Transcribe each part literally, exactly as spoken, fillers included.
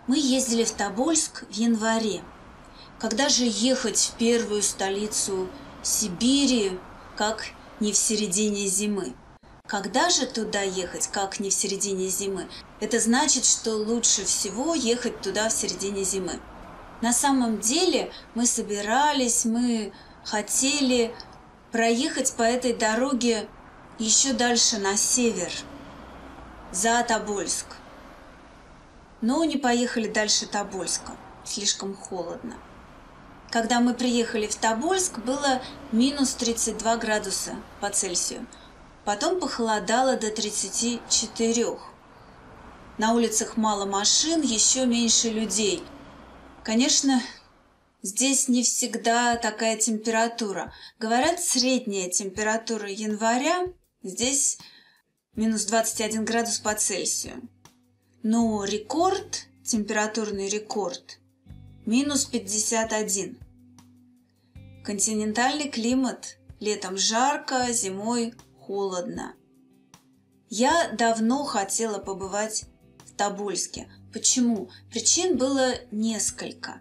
Мы ездили в Тобольск в январе. Когда же ехать в первую столицу Сибири, как не в середине зимы? Когда же туда ехать, как не в середине зимы? Это значит, что лучше всего ехать туда в середине зимы. На самом деле мы собирались, мы хотели проехать по этой дороге еще дальше на север, за Тобольск. Но не поехали дальше Тобольска, слишком холодно. Когда мы приехали в Тобольск, было минус тридцать два градуса по Цельсию. Потом похолодало до тридцати четырёх. На улицах мало машин, еще меньше людей. Конечно, здесь не всегда такая температура. Говорят, средняя температура января здесь минус двадцать один градус по Цельсию. Но рекорд, температурный рекорд, минус пятьдесят один. Континентальный климат. Летом жарко, зимой холодно. Я давно хотела побывать в Тобольске. Почему? Причин было несколько.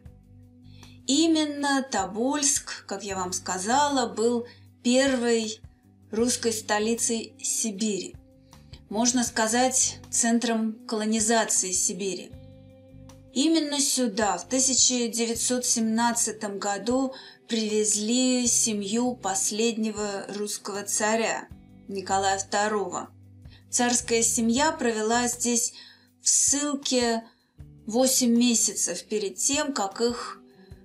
Именно Тобольск, как я вам сказала, был первой русской столицей Сибири. Можно сказать, центром колонизации Сибири. Именно сюда в тысяча девятьсот семнадцатом году привезли семью последнего русского царя Николая второго. Царская семья провела здесь в ссылке восемь месяцев перед тем, как их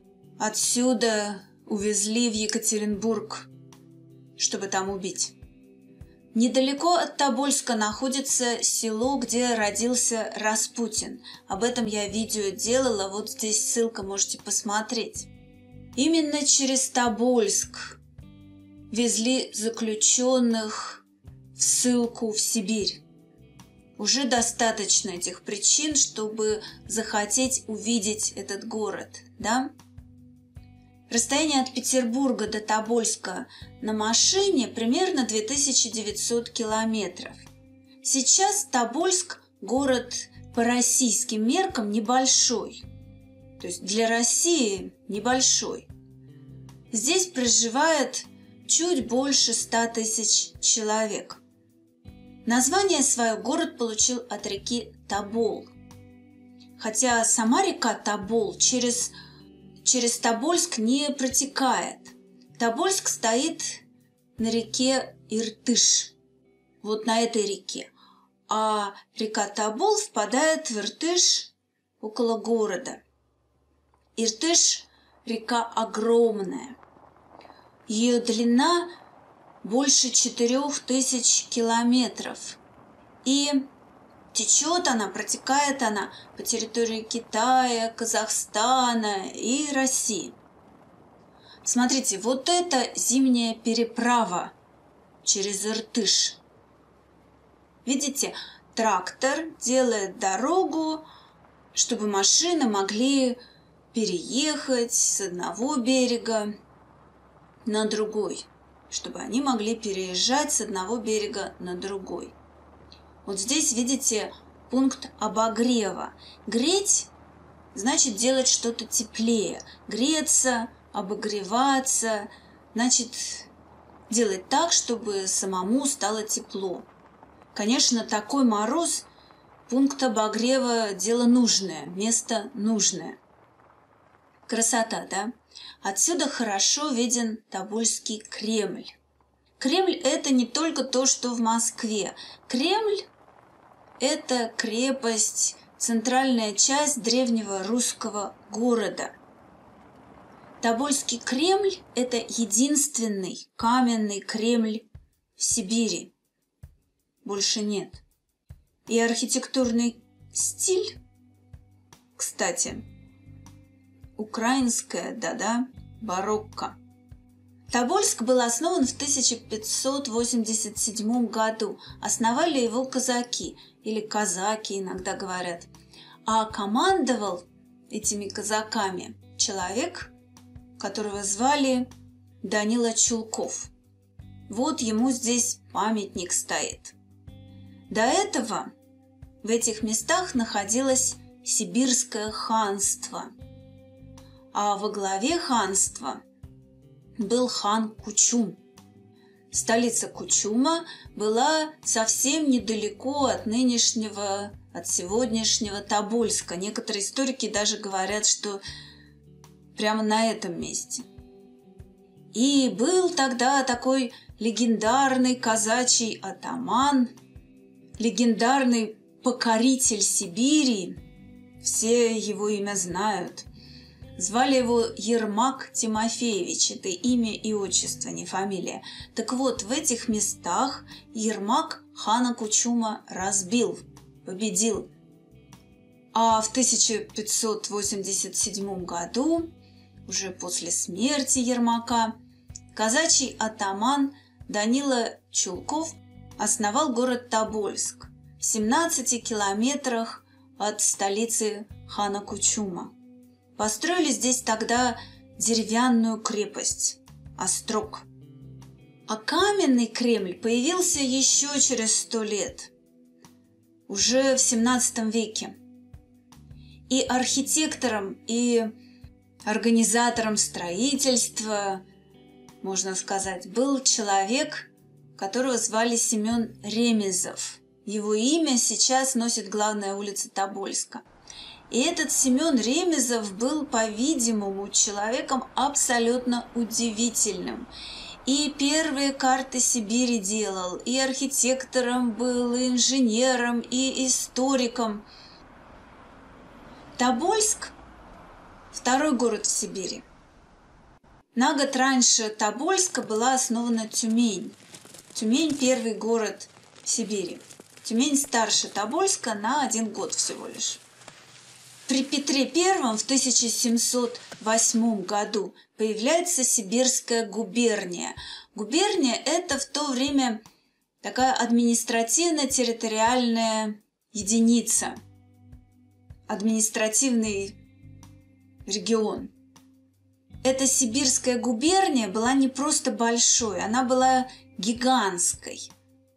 отсюда увезли в Екатеринбург, чтобы там убить. Недалеко от Тобольска находится село, где родился Распутин. Об этом я видео делала, вот здесь ссылка, можете посмотреть. Именно через Тобольск везли заключенных в ссылку в Сибирь. Уже достаточно этих причин, чтобы захотеть увидеть этот город, да? Расстояние от Петербурга до Тобольска на машине примерно две тысячи девятьсот километров. Сейчас Тобольск – город по российским меркам небольшой, то есть для России небольшой. Здесь проживает чуть больше ста тысяч человек. Название свое город получил от реки Тобол. Хотя сама река Тобол через через Тобольск не протекает. Тобольск стоит на реке Иртыш, вот на этой реке. А река Тобол впадает в Иртыш около города. Иртыш – река огромная. Ее длина больше четырех тысяч километров. И течет она, протекает она по территории Китая, Казахстана и России. Смотрите, вот это зимняя переправа через Иртыш. Видите, трактор делает дорогу, чтобы машины могли переехать с одного берега на другой, чтобы они могли переезжать с одного берега на другой. Вот здесь видите пункт обогрева. Греть значит делать что-то теплее. Греться, обогреваться, значит делать так, чтобы самому стало тепло. Конечно, такой мороз, пункт обогрева – дело нужное, место нужное. Красота, да? Отсюда хорошо виден Тобольский Кремль. Кремль – это не только то, что в Москве. Кремль – это крепость, центральная часть древнего русского города. Тобольский Кремль – это единственный каменный Кремль в Сибири. Больше нет. И архитектурный стиль, кстати, украинская, да-да, барокко. Тобольск был основан в тысяча пятьсот восемьдесят седьмом году. Основали его казаки, или казаки иногда говорят. А командовал этими казаками человек, которого звали Данила Чулков. Вот ему здесь памятник стоит. До этого в этих местах находилась Сибирское ханство. А во главе ханства был хан Кучум. Столица Кучума была совсем недалеко от нынешнего, от сегодняшнего Тобольска. Некоторые историки даже говорят, что прямо на этом месте. И был тогда такой легендарный казачий атаман, легендарный покоритель Сибири, все его имя знают. Звали его Ермак Тимофеевич, это имя и отчество, не фамилия. Так вот, в этих местах Ермак хана Кучума разбил, победил. А в тысяча пятьсот восемьдесят седьмом году, уже после смерти Ермака, казачий атаман Данила Чулков основал город Тобольск в семнадцати километрах от столицы хана Кучума. Построили здесь тогда деревянную крепость – Острог. А каменный Кремль появился еще через сто лет, уже в семнадцатом веке. И архитектором, и организатором строительства, можно сказать, был человек, которого звали Семен Ремезов. Его имя сейчас носит главная улица Тобольска. И этот Семен Ремезов был, по-видимому, человеком абсолютно удивительным. И первые карты Сибири делал, и архитектором был, и инженером, и историком. Тобольск – второй город в Сибири. На год раньше Тобольска была основана Тюмень. Тюмень – первый город в Сибири. Тюмень старше Тобольска на один год всего лишь. При Петре Первом в тысяча семьсот восьмом году появляется Сибирская губерния. Губерния – это в то время такая административно-территориальная единица, административный регион. Эта Сибирская губерния была не просто большой, она была гигантской.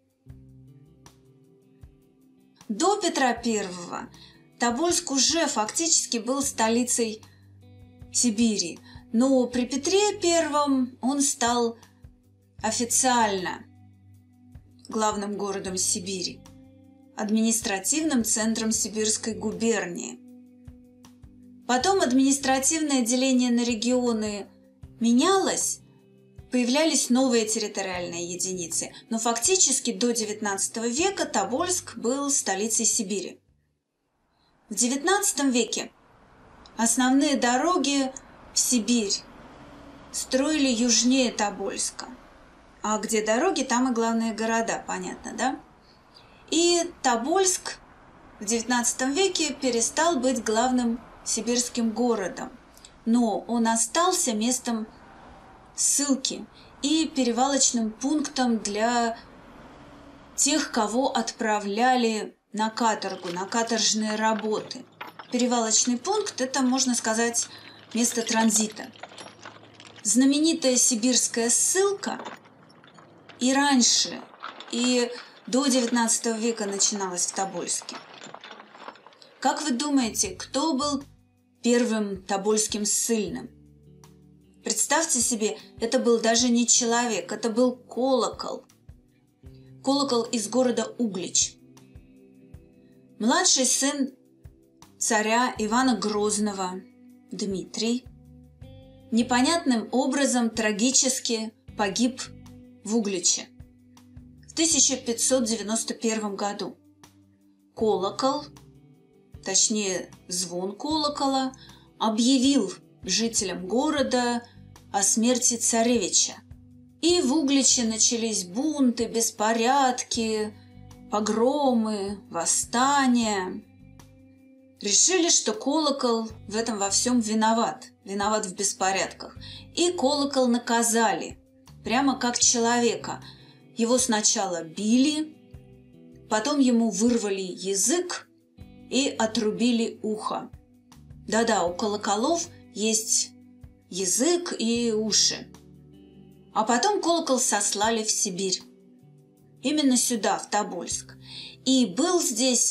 До Петра Первого Тобольск уже фактически был столицей Сибири, но при Петре Первом он стал официально главным городом Сибири, административным центром Сибирской губернии. Потом административное деление на регионы менялось, появлялись новые территориальные единицы, но фактически до девятнадцатого века Тобольск был столицей Сибири. В девятнадцатом веке основные дороги в Сибирь строили южнее Тобольска. А где дороги, там и главные города, понятно, да? И Тобольск в девятнадцатом веке перестал быть главным сибирским городом, но он остался местом ссылки и перевалочным пунктом для тех, кого отправляли на каторгу, на каторжные работы. Перевалочный пункт – это, можно сказать, место транзита. Знаменитая сибирская ссылка и раньше, и до девятнадцатого века начиналась в Тобольске. Как вы думаете, кто был первым тобольским ссыльным? Представьте себе, это был даже не человек, это был колокол. Колокол из города Углич. Младший сын царя Ивана Грозного, Дмитрий, непонятным образом трагически погиб в Угличе в тысяча пятьсот девяносто первом году. Колокол, точнее звон колокола, объявил жителям города о смерти царевича. И в Угличе начались бунты, беспорядки, погромы, восстания. Решили, что колокол в этом во всем виноват, виноват в беспорядках. И колокол наказали, прямо как человека. Его сначала били, потом ему вырвали язык и отрубили ухо. Да-да, у колоколов есть язык и уши. А потом колокол сослали в Сибирь. Именно сюда, в Тобольск. И был здесь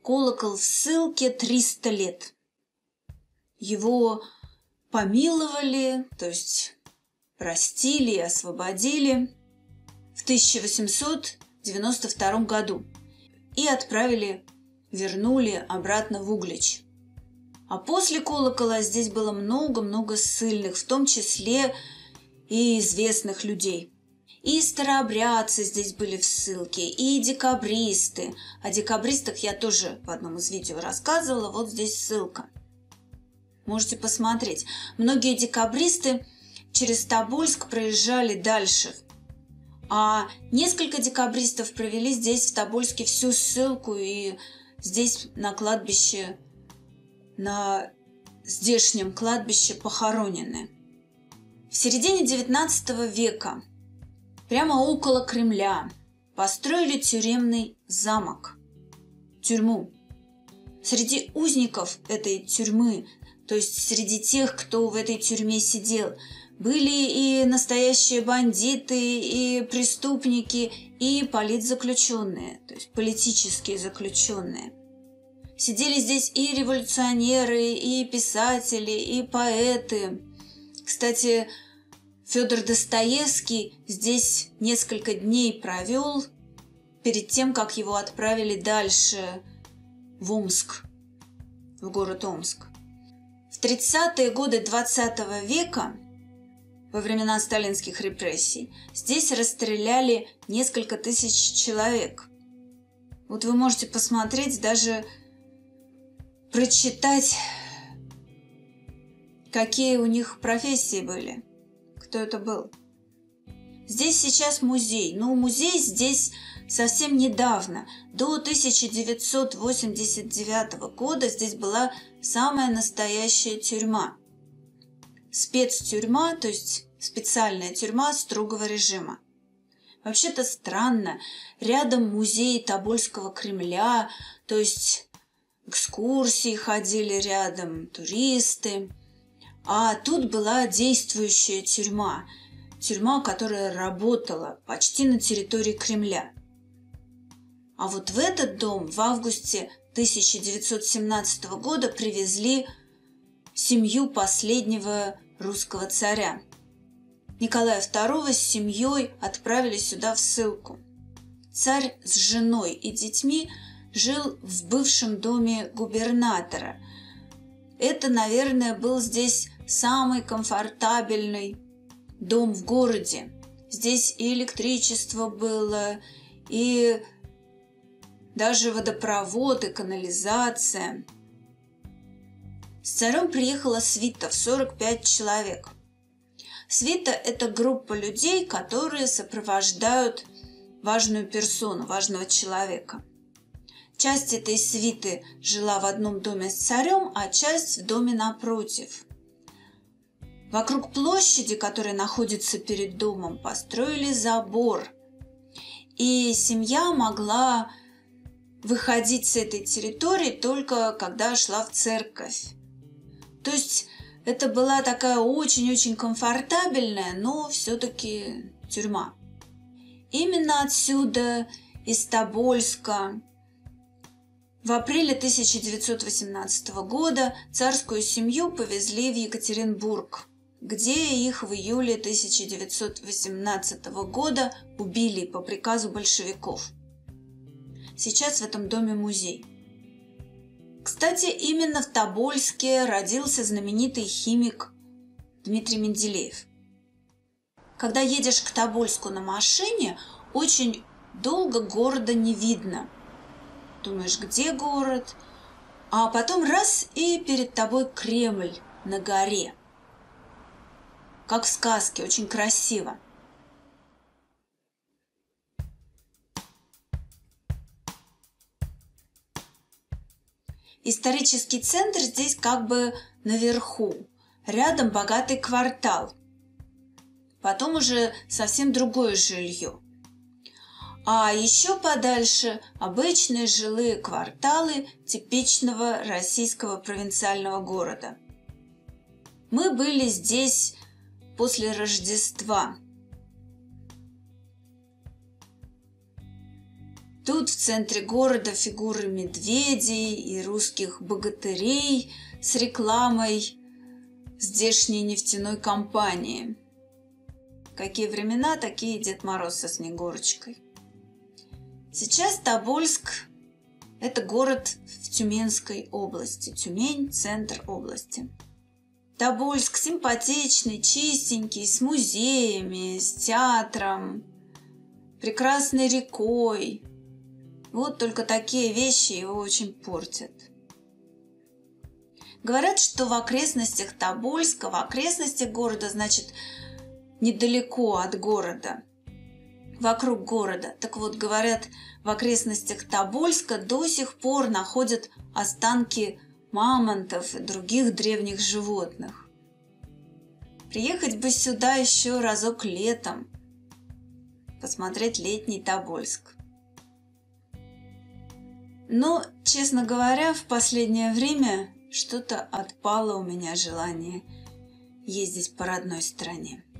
колокол в ссылке триста лет. Его помиловали, то есть простили и освободили в тысяча восемьсот девяносто втором году и отправили, вернули обратно в Углич. А после колокола здесь было много-много ссыльных, в том числе и известных людей. И старообрядцы здесь были в ссылке, и декабристы. О декабристах я тоже в одном из видео рассказывала, вот здесь ссылка. Можете посмотреть. Многие декабристы через Тобольск проезжали дальше. А несколько декабристов провели здесь, в Тобольске, всю ссылку, и здесь на кладбище, на здешнем кладбище похоронены. В середине девятнадцатого века прямо около Кремля построили тюремный замок, тюрьму. Среди узников этой тюрьмы, то есть среди тех, кто в этой тюрьме сидел, были и настоящие бандиты, и преступники, и политзаключенные, то есть политические заключенные. Сидели здесь и революционеры, и писатели, и поэты. Кстати, Федор Достоевский здесь несколько дней провел перед тем, как его отправили дальше в Омск, в город Омск. В тридцатые годы двадцатого века, во времена сталинских репрессий, здесь расстреляли несколько тысяч человек. Вот вы можете посмотреть, даже прочитать, какие у них профессии были, кто это был. Здесь сейчас музей, но музей здесь совсем недавно, до тысяча девятьсот восемьдесят девятого года, здесь была самая настоящая тюрьма. Спецтюрьма, то есть специальная тюрьма строгого режима. Вообще-то странно, рядом музей Тобольского Кремля, то есть экскурсии ходили рядом, туристы. А тут была действующая тюрьма, тюрьма, которая работала почти на территории Кремля. А вот в этот дом в августе тысяча девятьсот семнадцатого года привезли семью последнего русского царя. Николая второго с семьей отправили сюда в ссылку. Царь с женой и детьми жил в бывшем доме губернатора. Это, наверное, был здесь самый комфортабельный дом в городе. Здесь и электричество было, и даже водопровод, и канализация. С царем приехала свита в сорок пять человек. Свита – это группа людей, которые сопровождают важную персону, важного человека. Часть этой свиты жила в одном доме с царем, а часть в доме напротив. Вокруг площади, которая находится перед домом, построили забор. И семья могла выходить с этой территории только когда шла в церковь. То есть это была такая очень-очень комфортабельная, но все-таки тюрьма. Именно отсюда, из Тобольска, в апреле тысяча девятьсот восемнадцатого года царскую семью повезли в Екатеринбург, где их в июле тысяча девятьсот восемнадцатого года убили по приказу большевиков. Сейчас в этом доме музей. Кстати, именно в Тобольске родился знаменитый химик Дмитрий Менделеев. Когда едешь к Тобольску на машине, очень долго города не видно. Думаешь, где город? А потом раз, и перед тобой Кремль на горе. Как в сказке, очень красиво. Исторический центр здесь как бы наверху. Рядом богатый квартал. Потом уже совсем другое жилье. А еще подальше обычные жилые кварталы типичного российского провинциального города. Мы были здесь после Рождества. Тут в центре города фигуры медведей и русских богатырей с рекламой здешней нефтяной компании. Какие времена, такие Дед Мороз со Снегурочкой. Сейчас Тобольск – это город в Тюменской области. Тюмень – центр области. Тобольск симпатичный, чистенький, с музеями, с театром, прекрасной рекой. Вот только такие вещи его очень портят. Говорят, что в окрестностях Тобольска, в окрестностях города, значит, недалеко от города, вокруг города. Так вот, говорят, в окрестностях Тобольска до сих пор находят останки мамонтов и других древних животных. Приехать бы сюда еще разок летом, посмотреть летний Тобольск. Но, честно говоря, в последнее время что-то отпало у меня желание ездить по родной стране.